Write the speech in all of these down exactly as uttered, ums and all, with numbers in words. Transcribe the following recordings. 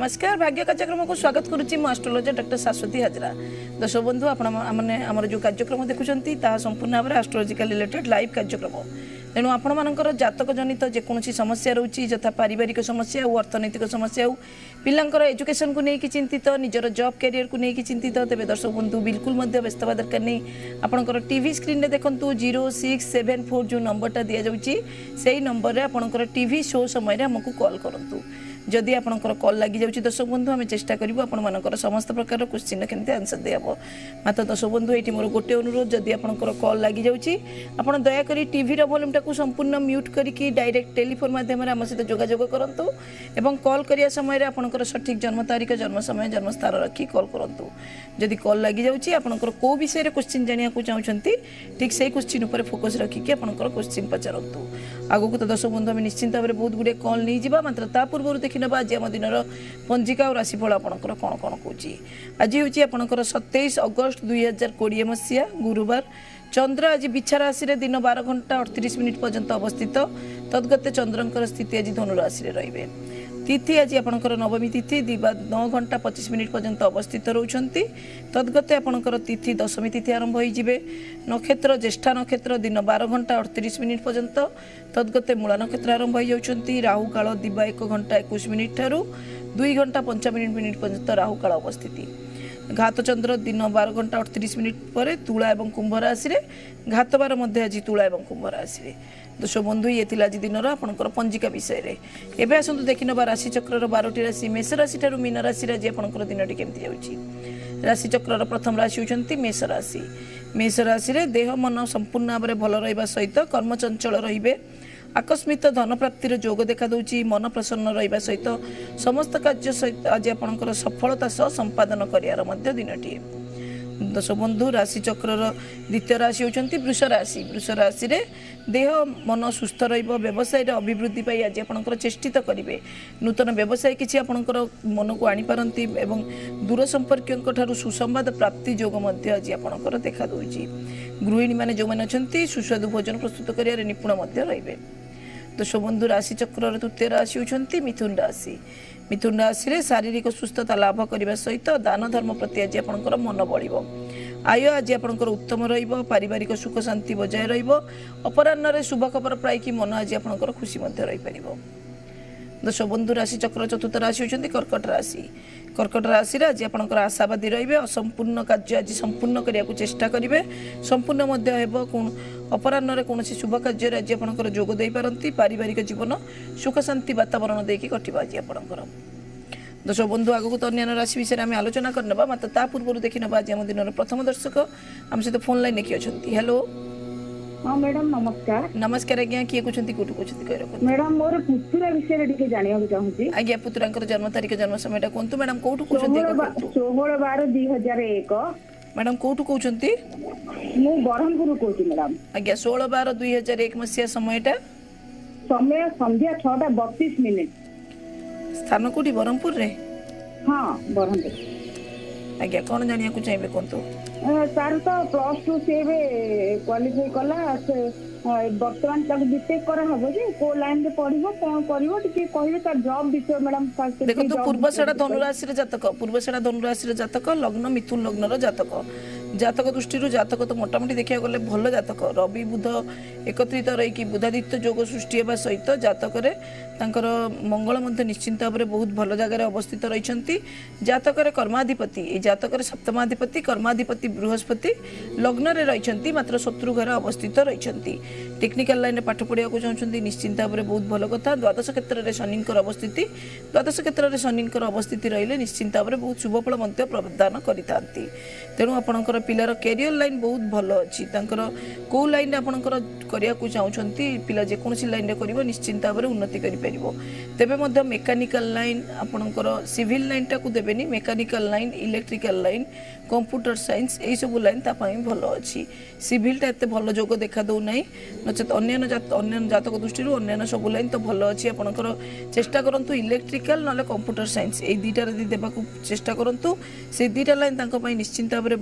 नमस्कार भाग्य कार्यक्रम को स्वागत करुच्ची मु एस्ट्रोलॉजर डॉक्टर शाश्वती हाजरा। दर्शक बंधु आपने जो कार्यक्रम देखुंत संपूर्ण भाव में एस्ट्रोलॉजिकल रिलेटेड लाइव कार्यक्रम तेणु आपण जातक जनित जेकोसी समस्या रोचे यथा पारिवारिक समस्या हो अर्थनैतिक समस्या हो पिलांकर एजुकेशन को लेकिन चिंतित निजर जॉब कैरियर को लेकिन चिंतित तेज दर्शक बंधु बिल्कुल व्यस्त हवा दरकार नहीं आपंकर टीवी स्क्रीन में देखूँ जीरो सिक्स सेवेन फोर जो नंबरटा दि जाऊँगी से नंबर में आपंकर टीवी शो समय आमको कॉल करूँ जदि आपंकर कॉल लगी जाऊँगी दर्शक बंधु आम चेष्टा करूँ आपर समस्त प्रकार क्वेश्चन केमती आंसर दिहब मात्र दर्शक बंधु ये मोर गोटे अनुरोध जदि आपंकर कॉल लगी जाऊँगी आप दयाक टीवी वॉल्यूम को संपूर्ण म्यूट करके डायरेक्ट टेलीफोन माध्यम आम सहित जोगाजोग करूँ एवं कॉल करिया समय आपंकर सठिक जन्म तारीख जन्म समय जन्म स्थान रखी कॉल करूँ जदि कॉल लगी जाऊँगी आपंकर कौ विषय क्वेश्चन जाना चाहते ठीक से क्वेश्चन पर फोकस रखिकी आपंकर क्वेश्चन पचारतु आगक तो दर्शक बंधु आम निश्चिंत भाव में बहुत गुड़े कॉल नहीं जावा मात्र ता पूर्व देखी ना आज आम दिन पंजिका और राशिफल आपंकर कौन कौन कौची आज हूँ आपंकर सत्ताईस अगस्ट दुई हजार कोड़े मसीहा गुरुवार चंद्र आज बिछा राशि रे दिन बारह घंटा अड़तीस मिनिट पर्यंत अवस्थित तद्गते चंद्रंकर स्थिति आज धनु राशि रे तिथि आज आपंकर नवमी तिथि दिवा नौ घंटा पच्चीस मिनिट पर्यंत अवस्थित रोचंती तद्गते आपंकर तिथि दशमी तिथि आरंभ होइजिबे नक्षत्र ज्येष्ठा नक्षत्र दिन बारह घंटा अड़तीस मिनिट पर्यंत तद्गते मूला नक्षत्र आरंभ हो जाउछंती राहु काल दिवा एक घंटा इक्कीस मिनिट ठारू दुई घंटा पंचावन मिनिट पर्यंत राहु काल अवस्थिति घात चंद्र दिन बारह घंटा अड़तीस मिनिट पर तुला एवं कुंभ राशि रे घात बार मध्य आज तुला एवं कुंभ राशि रे दर्शक बंधु ये आज दिन आपंकर पंजिका विषय रे एबे आसंतु देखि नबा राशि चक्र बारह राशि मेष राशि ठारू मीन राशि रे आपंकर दिनटी केमती जाउची राशि चक्र प्रथम राशि होचंती मेष राशि मेष राशि रे देह मन संपूर्ण भाव में भल रहिबा सहित कर्म चंचल रहिबे आकस्मिक धन प्राप्तिर जोग देखा दूची मन प्रसन्न रहिबा सहित समस्त कार्य सहित आज आपंकर सफलता सह संपादन करियार मध्य दिनटी दर्शक बंधु राशि चक्र द्वितीय राशि होचंती वृष राशि वृष राशि रे देह मन सुस्थ रहिबो व्यवसाय रे अभिवृद्धि पाई आज आपंकर चेष्टित करिवे नूतन व्यवसाय किछि आपंकर मन को आनी पारंती एवं दूर संपर्कियों ठारू सुसंवाद प्राप्ति जोग मध्य आज आपंकर देखा दूची गृहिणी माने जो माने अछंती सुस्वादु भोजन प्रस्तुत करियार निपुण मध्य रहिबे दर्शक बंधु राशि चक्र तृतीय राशि होचंती मिथुन राशि मिथुन राशि रे शारीरिक सुस्थता लाभ करने सहित दान धर्म प्रति आज आपंकर मन बढ़िबो आय आज आपंकर उत्तम रहिबो पारिवारिक सुख शांति बजाय रहिबो अपराह्न रे शुभ खबर प्राय कि मन आज आपंकर खुशी मध्य रहि परिबो दर्शक बंधु राशि चक्र चतुर्थ राशि होचंती कर्कट राशि कर्कट राशि रे आज आपंकर आशावादी रहिबे असंपूर्ण कार्य आज संपूर्ण करिया को चेष्टा करिवे संपूर्ण मध्य हेबो कोन अपराह्न रे कोनोसी शुभ कार्य रे आज आपंकर जोग देई पारंती पारिवारिक जीवन सुख शांति वातावरण देकी कटिबा आज आपंकर दर्शक बंधु आगक तो अन्य राशि विषय में आलोचना करना मात्र ता पूर्व देखि ना आज आम दिन प्रथम दर्शक आम सहित फोन लाइन किए अच्छा हेलो हाँ मैडम नमस्कार नमस्कार आज्ञा किए कहते कोठू कहते कह रख मैडम मोर पुतुरा विषय टिके जानिया चाहूँगी आज्ञा पुतुरांकर जन्म तारीख जन्म समय कहतु मैडम कोठू कहते षोहल बार दुई हजार एक मैडम कोठू कहते मु बरहमपुर कहूँ मैडम आज्ञा षोहल बार दुई हजार एक मसीहा समयटा समय संध्या छटा बत्तीस मिनिट स्थान कोठी बरहमपुर रे हाँ बरहमपुर आज्ञा कौन जानिया को चाहिए कहतु सार तो प्लस टू से क्वालिफाई कला से बर्तमान तक बीटेक करा हबो जे को लाइन रे पढिबो कोन करिवो टिके कहिबे तार जॉब विषय मैडम देखो तो पूर्वषाढ़ा धनुराशि रे जातक पूर्वषाढ़ा धनुराशि रे जातक लग्न मिथुन लग्न रो जातक जातक दृष्टि जातक तो मोटामोटी देखा गले भल जातक रवि बुध एकत्रित रही बुधादित्य जोग सृष्टि होगा सहित जातक मंगल मध्य निश्चिंत भाव में बहुत भल जगार अवस्थित रही जातक कर्माधिपति जातक सप्तमाधिपति कर्माधिपति बृहस्पति लग्न में रही मात्र शत्रु घर अवस्थित रही टेक्निकल लाइन में पाठ पढ़ा चाहते निश्चिंत भाव में बहुत भल कथा द्वादश क्षेत्र में शनि अवस्थिति द्वादश क्षेत्र में शनि अवस्थिति रही निश्चिंत भाव में बहुत शुभफल मध्य प्रदान करता तेणु आपणकर पिलार कैरियर लाइन बहुत भल अच्छी कौ लाइन आपणकर करिया को चाहते पिला जेकोसी लाइन रे करिवो निश्चिंत भाव में उन्नति करि परिबो तेबे मध्य मेकानिकल लाइन आपणकर सिविल लाइन टाकू देबेनी mechanical line electrical line computer science यही सब लाइन तापाई भल अच्छी सिविलटा एत भल जोग देखा दौ ना नचेत अन्य अन्य जातक दृष्टि अन्य सब लाइन तो भल अच्छी आपणकर चेष्टा करंतु इलेक्ट्रिकल ना कंप्यूटर साइंस ये दुईटा यदि देवाक चेष्टा करंतु से दुईटा लाइन निश्चिंत भाव में बहुत भल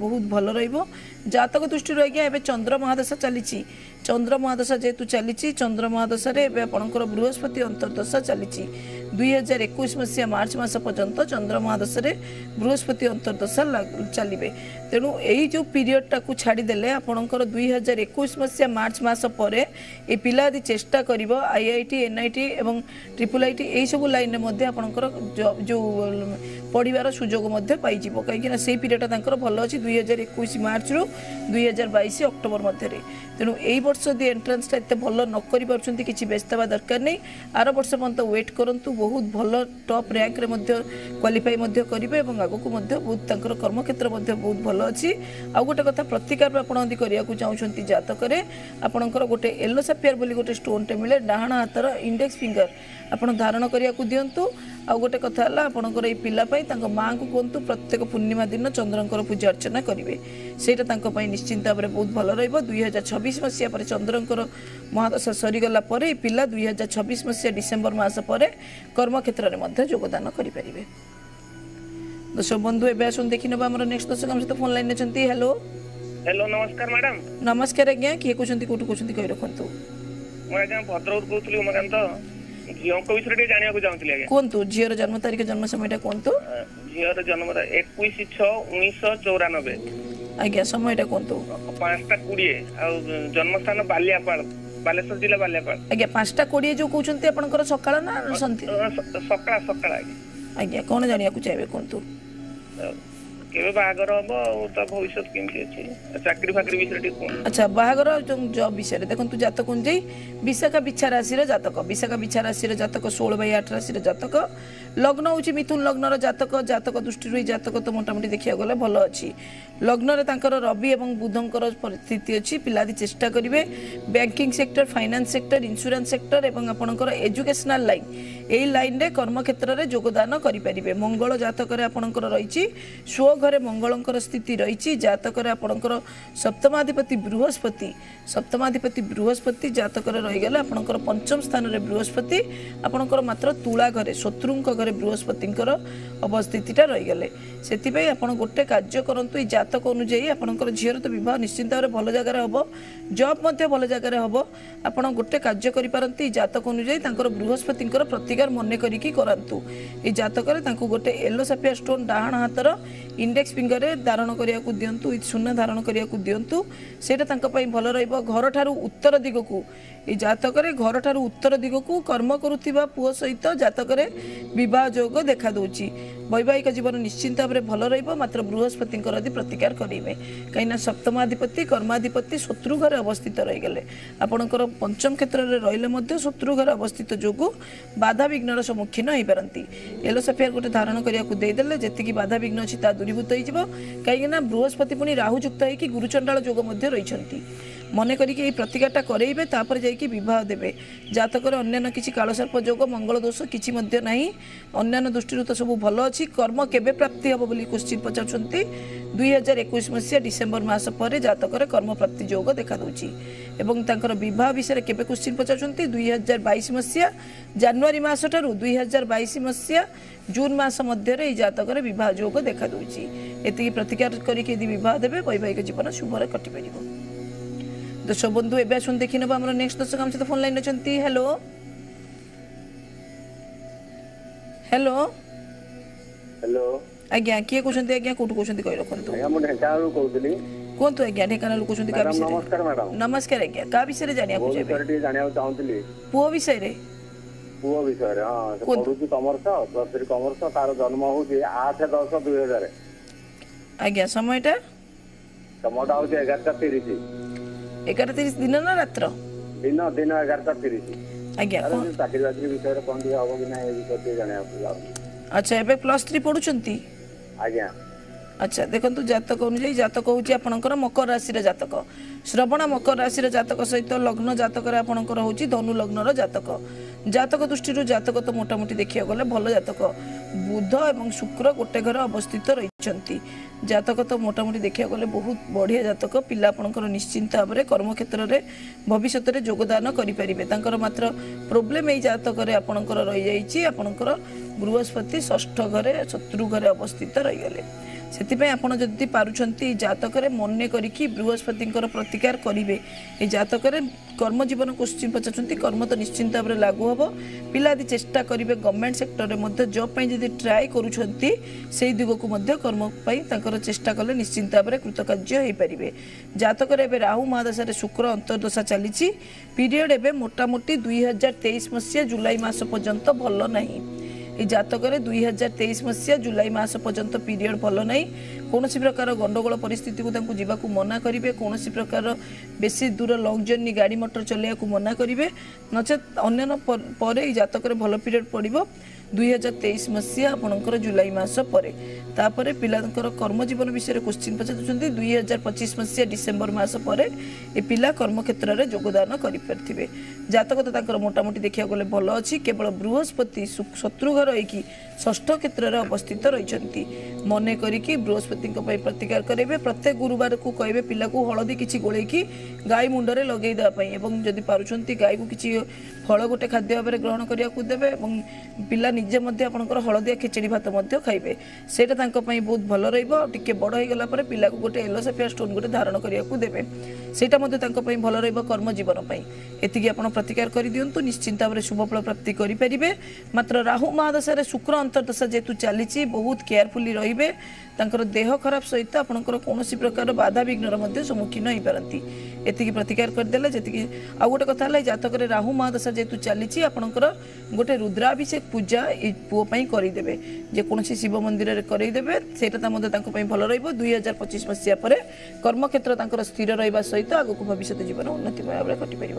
रहिबो जातक दृष्टि आज्ञा एबे चंद्र महादशा चली चंद्र महादशा जेहेतु चली चंद्र महादशा रे एबे आपनकर बृहस्पति अंतर्दशा चली दुई हजार एक मसीहा मार्च मास पर्यंत चंद्र महादशा रे बृहस्पति अंतर्दशा चलिए तेणु यही जो पीरियड टाकू छाड़देले आपणकर दुई हजार एक मसीहा मार्च मास पर ये पिला यदि चेष्टा कर आईआईटी एनआईटी एवं ट्रिपल आईटी यही सब लाइन में आपणकर जो पढ़ार सुजोग पाई कहीं से पीरियड भल अच्छी दुई हजार एक मार्च रु दुई हजार बैश अक्टोबर मध्य तेणु यही वर्ष यदि एंट्रांसटा एत भल न कर किसी व्यस्त हवा दरकार नहीं आर वर्ष पर्यंत वेट करूँ बहुत भल टॉप रैंक रे क्वालिफाई करेंगे आगक बहुत कर्म क्षेत्र बहुत भल अच्छी आउ गोटे कथा प्रतिकार आपड़ी करने चाहते जातक आपणकर गोटे येलो साफियर बोली गोटे स्टोनटे मिले डाहाण हाथर इंडेक्स फिंगर आपण धारण करने को दिंतु आउ गोटे कथा है आपणकर ये पिलापाई माँ को कहतु प्रत्येक पूर्णिमा दिन चंद्रंकर पूजा अर्चना करेंगे सेटा निश्चिंत भाव में बहुत भल रुई हजार छब्बीस मसीहा पर चंद्रंकर महादशा सरीगला पिला दुई हजार छब्बीस मसीहा डिसेम्बर मास पर कर्म क्षेत्र में योगदान करेंगे। दर्शक बंधु एवं आसन देखी ना आम नेक्स्ट दर्शक आम सहित फोन लाइन अच्छा हेलो हेलो नमस्कार मैडम नमस्कार आज्ञा किए कहते कौटू कहते कही रखु मुझे भद्रक कहूँ उमाकांत झील विषय जाना चाहूँगी कहतु झीर जन्म तारीख जन्म समय कहतु झीर जन्म एक उन्नीस चौरानबे आज्ञा समय कहतु पांचटा कोड़े जन्म स्थान बालियापाल बालेश्वर जिला बालियापाल आज्ञा पांचटा कोड़े जो कहते आपंकर सकाळ ना सकाळ सकाळ आज्ञा कौन जाना चाहिए कहतु केबे बाहागर हम ता भविष्य केमती अछि चाकरी फाकरी विषय अच्छा बाहागर जॉब विषय देखु जातक अनुजाई विशाखा बिछा राशि जातक विशाखा बिछा राशि जातक सोलह बै आठ राशि जातक लग्न हूँ मिथुन लग्नर जातक जातक दृष्टि जातक तो मोटामोटी देखा गले भल अच्छी लग्न रवि और बुधंकर परिस्थिति अच्छी पिलादी चेष्टा करेंगे banking sector finance sector insurance sector और आपणकर एजुकेशनल लाइन यही लाइन रे कर्म क्षेत्र में योगदान करेंगे मंगल जातक आपणकर रही स्व घरे मंगलंकर स्थिति रही जातक आपणकर सप्तमाधिपति बृहस्पति सप्तमाधिपति बृहस्पति जातक रहीगले आपणकर पंचम स्थान में बृहस्पति आपणकर मात्र तुला घरे शत्रुंक घरे बृहस्पतिंकर अवस्थितिटा रहीगले से आप गोटे कार्य करूँ जातक अनुजाई आपणकर झीर तो बह निश्चिंत भाव भल जगार हम जॉब भल जगार हम आप गोटे कार्य करें जातक अनुजाई बृहस्पतिंकर प्रतिकार मन करी करातु ये जातक गोटे येलो साफियर स्टोन डाहाण हाथर इंडेक्स फिंगर धारण करने को दिंतु सुना धारण करने को दिंतु सेटा भल घर ठार उत्तर दिग को ये जातक घर ठार उत्तर दिग को कर्म करुवा पुओ सहित जातक विवाह योग देखा दूची वैवाहिक जीवन निश्चिंत भाव में भल रत्र बृहस्पति यदि प्रतिकार करेंगे कहीं सप्तमाधिपति कर्माधिपति शत्रु घर अवस्थित रहीगले आपणकर पंचम क्षेत्र में रही शत्रु घर अवस्थित जो बाधा विघ्नर सम्मुखीन हो पारती येलो साफियर गोटे धारण करने को देदेले जी बाधा विघ्न अच्छी दूरीभूत हो कहीं बृहस्पति पुणी राहुयुक्त होगी गुरुचंडाल जोग रही मन करी प्रतिकारटा करेंगे तापर जाकि बह देवे जातक अन्य किसी कालसर्प जोग मंगल दोष किसी ना अन्य दृष्टि तो सब भल अच्छी कर्म केबे प्राप्ति हम बोली क्वेश्चन पचारुंट दुई हजार एक मसीहा डिसेम्बर मास पर जातक कर्म प्राप्ति योग देखा दूची एवं तांकर विवाह विषय केबे क्वेश्चन पचारुंट दुई हजार बैश मसीहा जनवरी मस ठारू दुई हजार बैश मसीहा जून मास मध्य जातक विवाह योग देखा दूची एति प्रतिकार करके यदि विवाह देवे वैवाहिक जीवन शुभर कटि पारिबो। दर्शक बंधु एबे आसन देखि नबा हमर नेक्स्ट दर्शक हम सहित फोन लाइन अछंती हेलो हेलो हेलो आज्ञा किए कहते आज्ञा कौटू कहते कही रखु आज्ञा मुझे ढेंकानालू कहूली कहतु आज्ञा ढेंकानालू कहते का विषय नमस्कार मैडम नमस्कार आज्ञा का विषय जानिया को विषय टी जानिया चाहूतली पुओ विषय रे पुओ विषय रे हां से पढुची कॉमर्स प्लस थ्री कॉमर्स तार जन्म होची आठ दस दुई हजार आज्ञा समयटा समयटा होची एगारटा तीस एगारटा तीस दिन ना रात्र दिन दिन एगारटा तीस आज्ञा चाकरी बाकरी विषय रे कोन दिया हो कि ना ए विषय जानिया को अच्छा एबे प्लस थ्री पढुचंती आज्ञा अच्छा देखो जातक अनुजाई जातक हूँ आपणकर मकर राशि जातक श्रवण मकर राशि जातक सहित लग्न जातक आपणकर हूँ धनु लग्नर जातक जातक दृष्टि जातक तो मोटामोटी देखा गले भल जातक बुध और शुक्र गोटे घर अवस्थित रही जातक तो मोटामोटी देखा गले बहुत बढ़िया जातक पिला आपणकर निश्चिंत भाव में कर्म क्षेत्र में भविष्य में योगदान करेंगे मात्र प्रोब्लेम यही जातक आपणकर रही जाइए आपणकर बृहस्पति षष्ठ घरे शत्रु घरे अवस्थित रहीगले से आपण जदि पारुछंती जातक मन करी बृहस्पति प्रतिकार करेंगे ये जातक कर्म जीवन क्वेश्चन पचार कर्म तो निश्चिंत भाव में लागू हम पिला यदि चेष्टा करेंगे गवर्नमेंट सेक्टर में जॉब जदि ट्राए करुँच से दिग को कर्म चेष्टा कले निश्चिंत भाव में कृतकार्य हो पारे जातक राहु महादशा शुक्र अंतर्दशा चली पीरियड एवं मोटामोटी दुई हजार तेईस मसीहा जुलाई मस पर्यंत भल नहीं ये जातक दुई हजार तेईस मसीहा जुलाई मस पर्यंत पीरियड भल नहीं कौन प्रकार गंडगोल परिस्थिति को जावाक मना करेंगे कौन प्रकार बेसी दूर लंग जर्नी गाड़ी मोटर चलने को मना करेंगे नचेत अन्य पर जातक भल पीरियड पड़ो दुई हजार तेईस मसीहा आपणकर जुलाई मस पर पिलांकर कर्म जीवन विषय क्वेश्चन पचार दुई हजार पच्चीस मसीहा डिसेम्बर मस पर ए पिला कर्म क्षेत्र में योगदान करें जातक तो मोटामोटी देखा गले भल अच्छी केवल बृहस्पति शत्रु घर होगी षष्ठ क्षेत्र में अवस्थित रही मन करी बृहस्पति प्रतिकार करेंगे प्रत्येक गुरुवार को कहे पिला को हलदी किसी गोलैकी गाय मुंडरे लगे देवाई जदि पार्टी गाय को किसी फल गोटे खाद्य भाव में ग्रहण करने को देवे पिला निजे आपंकर हलदिया खिचड़ी भात खाइबे सेटा बहुत भल रे बड़ हो गला पिला को गोटे एलोसेफिया स्टोन गोटे धारण करने को देवे सेटा भल रर्म जीवन एति आप प्रतिकार कर दिंतु निश्चिंत भाव में शुभफल प्राप्ति करेंगे मात्र राहु महादशा शुक्र अंतर्दशा जेहेतु चली बहुत केयरफुली रे देह खराब सहित आपंकर कौन प्रकार बाधा विघ्न सम्मुखीन हो पारती एति प्रतिकार करदे जी आ गोटे कथा जातक राहु महादशा जेहेतु चली आपंकर गोटे रुद्राभिषेक पूजा पुओपाई करदे जेकोसी शिव मंदिर में करदे से भल रुई हजार पच्चीस मसीहा पर कर्मक्षेत्र स्थिर रहा सहित आगक भविष्य जीवन उन्नति भाव में कटिपर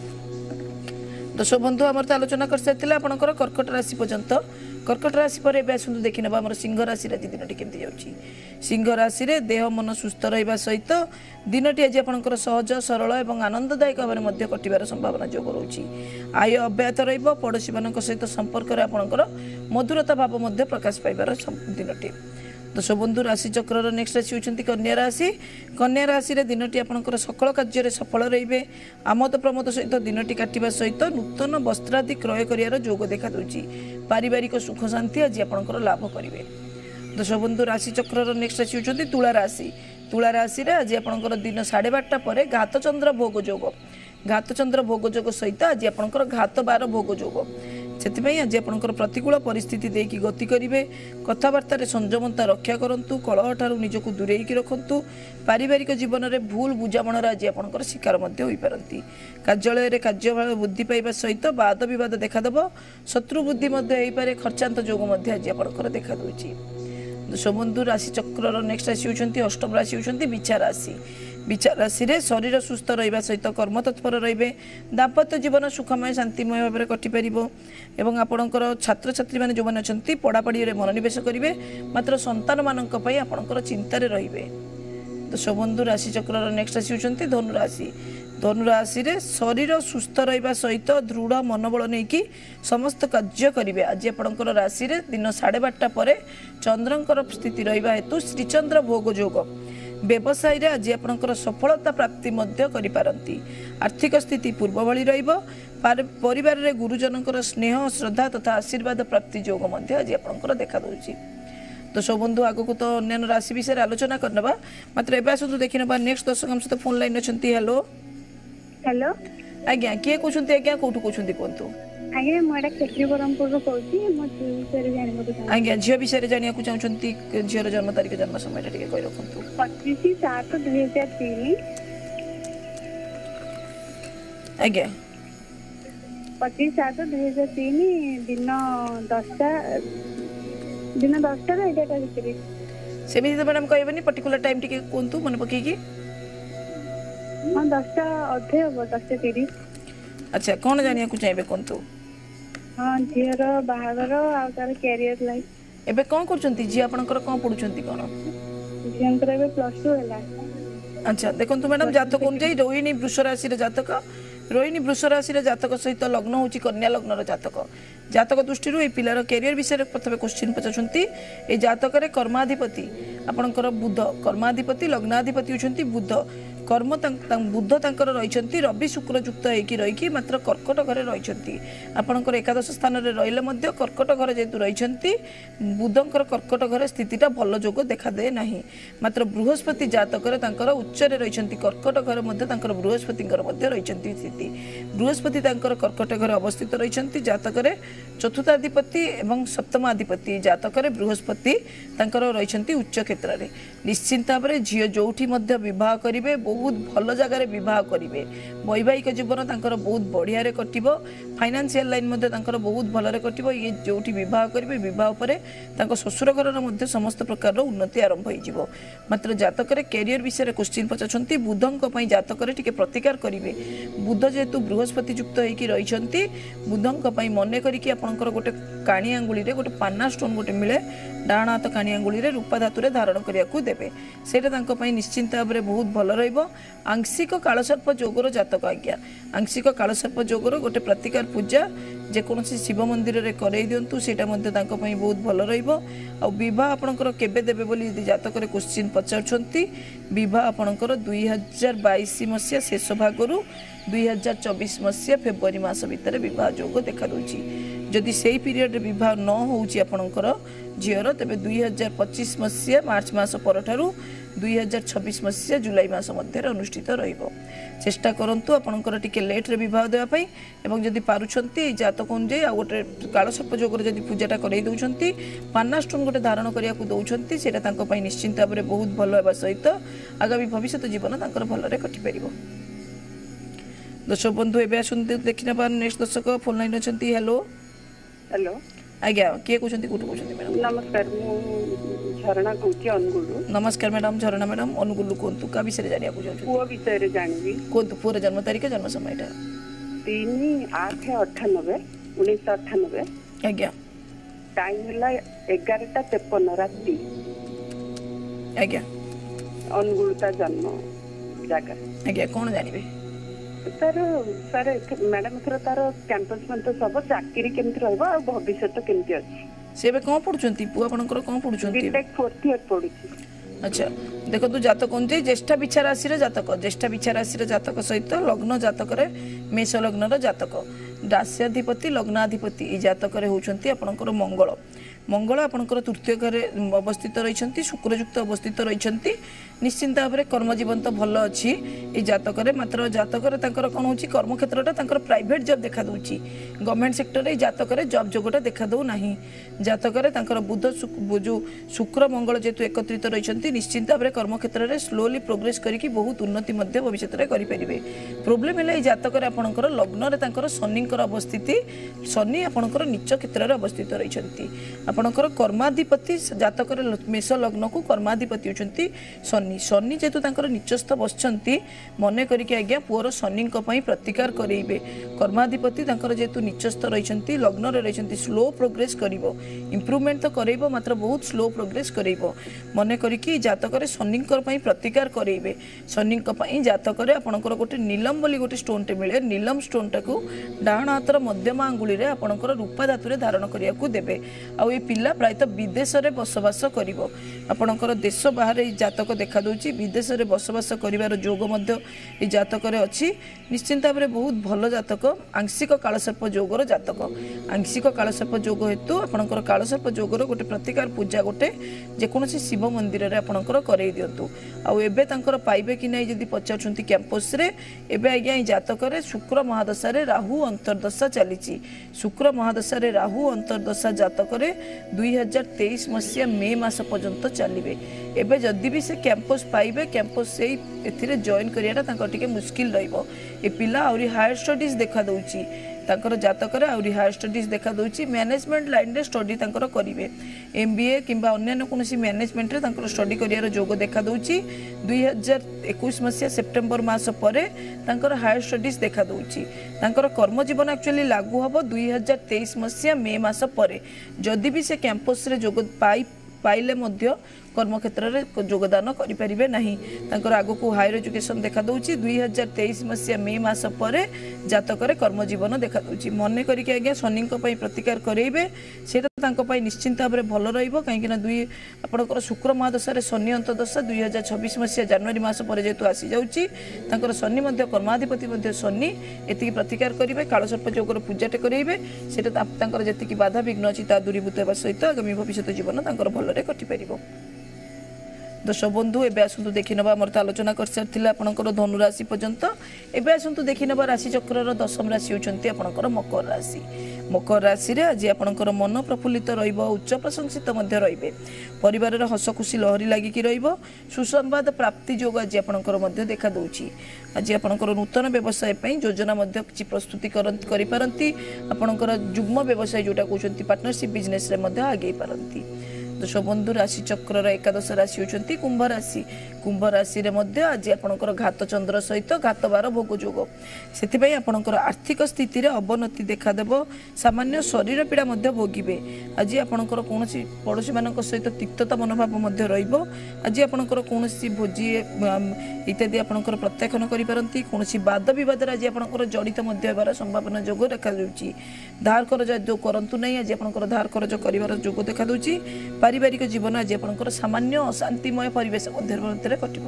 दर्शक बंधु आम तो आलोचना कर सारी आपंकर कर्कट राशि पर्यंत कर्कट राशि पर एवं आसतु देखी ना आम सिंह राशि आज दिन केमती जाऊँगी सिंह राशि में देह मन सुस्थ रहा सहित दिनटी आज आपंकर सहज सरल और आनंददायक भाव में कटार संभावना जोग रोचे आय अव्याहत रड़ोशी मान सहित संपर्क में आपंकर मधुरता भाव प्रकाश पाइबार दिनटी दर्शक बंधु राशि चक्र नेक्स्ट राशि होती कन्या राशि कन्या राशि में दिनटी आपंकर सकल कार्य सफल रे आमोद प्रमोद सहित दिनटी काटिबा सहित नूतन वस्त्रादि क्रय कर जोग देखा दूची पारिवारिक सुख शांति आज आपंकर लाभ करेंगे दर्शक बंधु राशि चक्र नेक्स्ट राशि होती तुला राशि तुला राशि में आज आपंकर दिन साढ़े बारटा पर घात चंद्र भोग जोग घात चंद्र भोग जोग सहित आज आपंकर घात बार भोग जोग से आज आपंकर प्रतिकूल परिस्थिति देकी गति करेंगे कथबार्तार संयमता रक्षा करूँ कलह ठारू निजक दूरेकी रखु पारिवारिक जीवन में भूल बुझामणार आज आपंकर शिकार हो पारती कार्यालय में कार्यभार वृद्धि पाइबा सहित वाद विवाद देखादेव शत्रु बुद्धि होपे खर्चांत जोग आज आपंकर देखा दूची दर्शक राशि चक्र नेक्स्ट राशि होती अष्टम राशि होती बिछा राशि बिछा राशि में शरीर सुस्थ रहा सहित कर्म तत्पर रे दाम्पत्य जीवन सुखमय शांतिमय भाव में कटिपर एवं आपणकर छात्र छात्री मैंने जो मैंने पढ़ापढ़ी में मनोनिवेश करेंगे मात्र संतान मानक आपणकर चिंतार रे दर्शक बंधु राशि चक्र नेक्स्ट राशि होती धनुराशि धनुराशि में शरीर सुस्थ रहा सहित दृढ़ मनोबल नहीं कि समस्त कार्य करेंगे आज आपणकर राशि में दिन साढ़े बारटा पर चंद्रंकर स्थिति रहा हेतु श्रीचंद्र भोग जोग व्यवसाय रे आज आपणकर सफलता प्राप्ति करिपारंती आर्थिक स्थिति पूर्व भली परिवार रे गुरुजनकर स्नेह श्रद्धा तथा आशीर्वाद प्राप्ति जोग आज आपणकर देखा दूची दर्शक बंधु आगक तो अन्य राशि विषय आलोचना करना मात्र एवं आसतु देखी ना नेक्स्ट दर्शक हम सहित फोन लाइन अच्छा हेलो हेलो आज्ञा किए कहते आज्ञा कौटू कहते कहतु आज्ञा मुझे क्षेत्रीय परमपुर कहूँ आज्ञा झील विषय जाना चाहते झील जन्म तारीख जन्म समय कही रखु पच्चीस सात दुई हजार तीन आज्ञा पच्चीस सात दुई हजार तीन दिन दसटा दिन दसटा एगारटा भितर सेमती तो मैडम कहबनी पर्टिकुलर टाइम टी कहतु मन पकईकि हाँ दसटा अधे हम दसटा तीस अच्छा कौन जाना चाहिए कहतु हाँ झीर बाहागर आर कैरियर लाइफ एबे कौन कर झी आपंकर कौन पढ़ुंट कौन झीर प्लस टू है अच्छा देखो मैडम जातक अनुजाई रोहिणी वृष राशि जातक रोहिणी वृष राशि जातक सहित लग्न हूँ कन्या लग्न जातक जातक दृष्टि पिलार कैरियर विषय प्रथम क्वेश्चन पचारुंती ए जातक कर्माधिपति आपणकर बुध कर्माधिपति लग्नाधिपति होती बुध कर्म बुध तांकर रही रवि शुक्र युक्त होगी रही मात्र कर्कट घरे रही आपणकर एकादश स्थान में रही कर्कट घर जेहेतु रही बुधंकर कर्कट घर स्थितिटा भल जोग देखादे ना मात्र बृहस्पति जातक उच्च रही कर्कट घर बृहस्पति रही स्थिति बृहस्पति कर्कट घर अवस्थित रही जातक चतुर्थाधिपति एवं सप्तमाधिपति जातक बृहस्पति रही उच्च क्षेत्र में निश्चिंत भाव में झील जो बह करेंगे बहुत भल जगार बह करेंगे वैवाहिक जीवन तांकर बहुत बढ़िया कटिब फाइनेंशियल लाइन बहुत भल कटिब ये जो बह करेंगे बह पर शशुर घर समस्त प्रकार उन्नति आरंभ हो मात्र जातक कैरियर विषय क्वेश्चन पचार बुधों जातक टे प्रतिकार करेंगे बुध जेहेतु बृहस्पति युक्त होगी रही बुधों मन करके गोटे काणी आंगुली गोटे पाना स्टोन गोटे मिले डाण हाथ काणी आंगुली रूपा धातु धारण करने को देवे से निश्चिंत भाव में बहुत भल रंशिक कालसर्प जोगर जातक आज्ञा आंशिक कालसर्प जोगर गोटे प्रतिकार पूजा जेकोसी शिव मंदिर में करई दिंतु से बहुत भल रहा आपणकर केबे देबे बोली जातक क्वेश्चन पचारुंट बह आपणकर दुई हजार बैश मसीहा शेष भागरू दुई हजार चौबीस मसीहा फेब्रुआरी मास भितर बह जोग देखा जदि से पीरियड बह न होपणकर झीर तेज दुई हजार पचिश मसीहा मार्च मस पर दुई हजार छब्बीस मसीहा जुलाई मस मध्य अनुष्ठित चेष्टा करंतु आपणकर टिके लेट्रे बह देवाई एवं जदि पारुछंती जातक अनुजाई आ गोटे कालसर्प जोगर जदि पूजाटा करई दउछंती पाना स्टोन गोटे धारण करिया को दउछंती सेटा तांको पई निश्चिंत भाव में बहुत भल होबा सहित आगामी भविष्य जीवन तांकर भलरे कटि परिबो। दर्शक बंधु एबे आसुंते देखिना पार नेक्स्ट दर्शक फोन लाइन अछंती। हेलो हेलो आज्ञा किए कहते कौटू कहते मैडम? नमस्कार मु झरणा कहूँ अनुगुलू। नमस्कार मैडम झरणा मैडम अनुगुलू कहतु क्या विषय जाना चाहूँ? पुओ विषय जानवी कहतु पुअर जन्म तारीख जन्म समय तीन आठ अठानबे उन्नीस अठानबे आज्ञा टाइम है एगारटा तेपन राति आज्ञा अनुगुलता जन्म जगह आज्ञा कौन जानवे सर सर मैडम एथर तार कैंपस में तो सब चाकरी केमती रहबो आ भविष्य तो केमती अछि से बे कोन पढुचंती पुआ आपनकर कोन पढुचंती? बीटेक फोर्थ ईयर पढुची। अच्छा देखो तू जातक अनुଯାयी ज्येष्ठा बिछा राशि जातक ज्येष्ठा बिछा राशि जातक सहित लग्न जातक मेष लग्न जातक राश्याधिपति लग्नाधिपति ये जातक होउछंती आपनकर मंगल मंगल आपनकर तृतीय घर अवस्थित रही शुक्रयुक्त अवस्थित रही निश्चिंत भाव में कर्मजीवन तो भल अच्छी ये जातक मात्र जातक कौन हो कर्मक्षेत्रटा प्राइवेट जॉब देखा दूची गवर्नमेंट सेक्टर में जातक जॉब जोगटा देखा दौ ना जातक बुध जो शुक्र मंगल जेहेतु एकत्रित रही निश्चिंत भाव में कर्मक्षेत्र में स्लोली प्रोग्रेस करके बहुत उन्नति भविष्य में करेंगे। प्रोब्लेम है ये जातक आपंकर लग्न शनि अवस्थिति शनि आपंकर नीच क्षेत्र में अवस्थित रही आपणकर कर्माधिपति जातक मेष लग्न को कर्माधिपति होती शनि शनि जेहेतु तांकर नीचस्थ बसचंती मन करके आज्ञा पुअर शनि प्रतिकार करेंगे कर्माधिपति तांकर जेहेतु नीचस्थ रही लग्न रही स्लो प्रोग्रेस करिवो इम्प्रूवमेंट तो करेइबो मात्र बहुत स्लो प्रोग्रेस करेइबो मन करके जातक शनि प्रतिकार करेंगे शनि जातक आपणकर गोटे नीलम बोली गोटे स्टोनटे मिले नीलम स्टोनटा को डाण हाथर मध्यम आंगुली रे आपणकर रूपा धातु धारण करिया को देबे आ ये पिला प्रायतः विदेश में बसवास करिवो आपणकर देश बाहर जातक देखा दूची विदेश में बसवास करिवार जोग मध्य ये जातक अच्छी निश्चिंत भाव में बहुत भल जातक आंशिक कालसर्प जोगर जातक आंशिक कालसर्प जोग हेतु आपणकर कालसर्प जोगर गोटे प्रतिकार पूजा गोटे जेकोसी शिव मंदिर में आपणकर करई दिंतु आबे तांकर पाइबे कि नहीं जदि पचारुंट कैंपस रे एबे आज्ञा जातक शुक्र महादशा रे राहु अंतर्दशा चली शुक्र महादशा रे राहु अंतर्दशा जातक दुई हजार तेईस मसीहा मे मास पर्यंत चलिए एबे जदि भी से कैंपस पाइबे कैंपस से एथिरे जॉइन करियाटा तांकर टिके मुश्किल रहिबो ए पिला आउरी हायर स्टडीज देखा दउची तांकर जातक आउरी हायर स्टडीज देखा दउची मैनेजमेंट लाइन रे स्टडी तांकर करिवे एमबीए किंबा अन्य कोनोसी मैनेजमेंट रे तांकर स्टडी करियार जोग देखा दउची दुई हजार इक्कीस मसीहा सेप्टेम्बर मास परे तांकर हायर स्टडीज देखा दउची तांकर कर्म जीवन एक्चुअली लागू हबो दुई हजार तेईस मसीहा मे मास परे जदि भी से कैंपस रे जोग पाई पाइले मध्य कर्मक्षेत्र में योगदान करें ना आग को हायर एजुकेशन देखा दूँ दुई हजार तेईस मसीहा मे मस पर जातक कर्मजीवन देखा दूँ मन करके आज्ञा शनि प्रतिकार करेबे से निश्चिंत भाव में भल रही दुई आपंकर शुक्र महादशा शनि अंतदशा दुई हजार छब्बीस मसीहा जनवरी मस पर जेहेतु आसी जाऊँगी शनि कर्माधिपति शनि एति प्रतिकार करेंगे कालसर्प जोगर पूजाटे करेंगे से जी बाधा विघ्न अच्छी दूरीभूत होगा सहित आगामी भविष्य जीवन भलरे कटिपर दर्शक बंधु एवं आसतु देखी ना आम तो आलोचना कर सारी आपंकर धनुराशि पर्यंत एवं आसतु देखी ना राशि चक्र दशम राशि होती आपंकर मकर राशि मकर राशि रे आज आपंकर मन प्रफुल्लित उच्च प्रशंसित रे परिवार हस खुशी लहरी लगिकी सुसंवाद प्राप्ति जोग आज आपंकर देखा दूची आज आपंकर नूतन व्यवसाय योजना किसी प्रस्तुति करपारती आपंकर युग्म व्यवसाय जोटा कहते पार्टनरशिप बिजनेस आगे पारती दर्शक बंधु राशि चक्र एकादश राशि होती कुंभ राशि कुंभ राशि रे आज आपंकर घात चंद्र सहित घात बार भोग जोग से आपंकर आर्थिक स्थिति अवनति देखादेव सामान्य शरीर पीड़ा भोगे आज आपंकर कौन पड़ोशी मान सहित तिक्तता मनोभाव आज आपंकर कौन भोजी इत्यादि आपंकर प्रत्याख्यान करें कौन वाद बद आज आपंकर जड़ित होबार संभावना जोग देखा धार करज जो करतु ना आज आपंकर धार करज कर जोग देखा पारिवारिक जीवन आज आपंकर सामान्य अशांतिमय परिवेश मध्य कटिब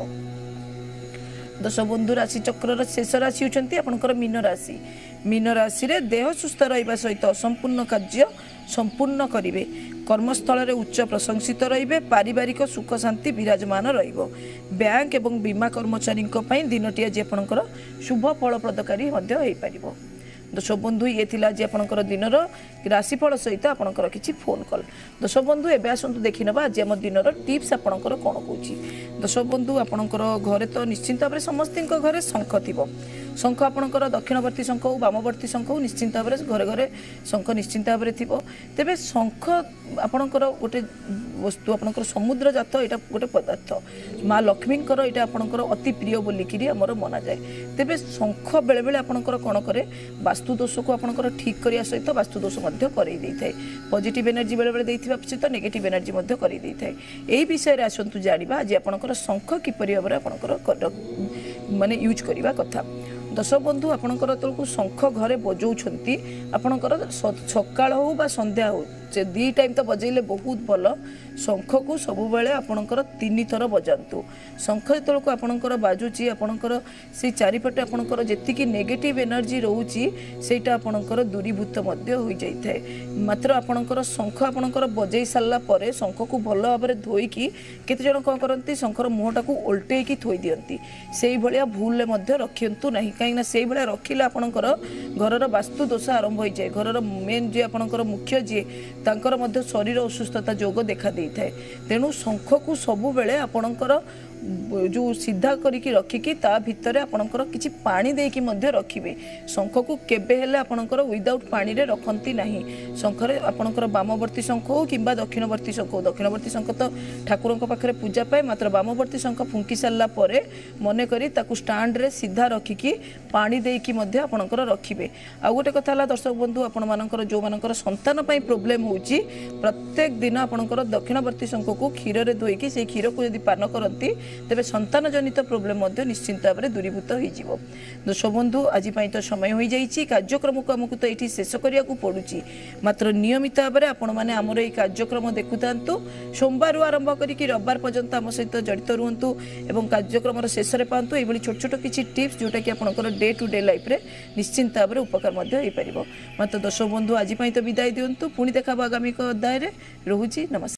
दर्शक बंधु राशि चक्र शेष राशि होती आपंकर मीन राशि मीन राशि रे देह सुस्थ रहिबा सहित असंपूर्ण कार्य संपूर्ण करिवे कर्मस्थल में उच्च प्रशंसित रे पारिवारिक सुख शांति विराजमान रहिबो बैंक एवं बीमा कर्मचारी दिनटी आज आपंकर शुभ फलप्रदकारी दर्शक बंधु ये थिला आज आपंकर दिनर राशिफल सहित आपंकर किसी फोन कॉल दर्शक बंधु एवं आसतु देखी ना आज आम दिनर टिप्स आपंकर कौन कौन दर्शक बंधु आपंकर घरे तो निश्चिंत भाव में समस्त घरे शंख थी शंख आपंकर दक्षिणवर्ती शंख हो वामवर्ती शंख हो निश्चिंत भाव में घरे घरे शंख निश्चिंत भाव में थी तेरे शंख आपंकर गोटे वस्तु आपंकर समुद्र जात यहाँ गोटे पदार्थ माँ लक्ष्मी यहाँ आपंकर अति प्रिय बोलिकी आमर मना जाए तेरे शंख बेले बेले आपंकर कौन करे वास्तुदोष को आपंकर ठीक करने सहित वास्तुदोष कर पॉजिटिव एनर्जी बेले बेले सहित नेगेटिव एनर्जी कर यही विषय में आसतु जाना आज आपंकर शंख किपरि भाव में आपंकर माने यूज करवा कथा दर्शक बंधु आपंकर तलक शंख घरे बजाऊँच आपंकर सकाळ हो बा संध्या हो से दी टाइम तो बजेले बहुत भल शंख को सब बेले आपणकर तीन थर बजातु शंख जो आपणकर बाजुची आपणकर से चारिपटे आपणकर जेतिकी नेगेटिव एनर्जी रोची सेटा आपणकर दूरीभूत मध्य हो जाए मात्र आपणकर शंख आपणकर बजई सारा पर शंख को भल भाव में धोईकी केते जन कौन करती शंखर मुहटा को ओल्टेकी थोई दियंती से भाया भूल रखियंतु नहीं कहीं से भाया रखिले आपणकर घरर वास्तु दोष आरंभ हो जाए घरर मेन जी आपणकर मुख्य जी तांकर मध्य शरीर असुस्थता जोग देखा दे थाए तेणु शंख को सबु बेले आपणकर जो सीधा करिकी रखिकी ता भितर आपणकर किछि पानी देकी मध्य रखिबे शंख को केबे हेले आपणकर विदाउट पानी रे रखंती नाही शंखरे आपणकर वामवर्ती शंख हो किंबा दक्षिणवर्ती शंख हो दक्षिणवर्ती शंख तो ठाकुरଙ୍କ पाखरे पूजा पाए मात्र वामवर्ती शंख फुंकी सारला परे मने करी ताकू स्टैंड रे सीधा रखिकी पानी देकी मध्य आपणकर रखिबे आ गोटे कथा हला दर्शक बंधु आपण मानकर जो मानकर संतान पई प्रॉब्लम होउची प्रत्येक दिन आपणकर दक्षिणवर्ती शंख को क्षीर रे धोईकी से क्षीर को यदि पान करंती तेरे संतान जनित प्रोब्लेम निश्चिंत भाव में दूरीभूत हो दर्शक बंधु आज तो समय हो जाइए कार्यक्रम को आमको तो ये शेष करने को पड़ुची मात्र नियमित भाव में आपण मैंने आमर ये कार्यक्रम देखु था सोमवार आरंभ करके रविवार पर्यंत आम सहित जड़ित रुहतु और कार्यक्रम शेष में पातु ये छोट छोट किसी टिप्स जोटा कि आपंकर डे टू डे लाइफ रे निश्चिंत भाव में उपकार मात्र दर्शक बंधु आज तो विदाय दिंतु पुणी देखा आगामी अध्याय रोचे नमस्कार।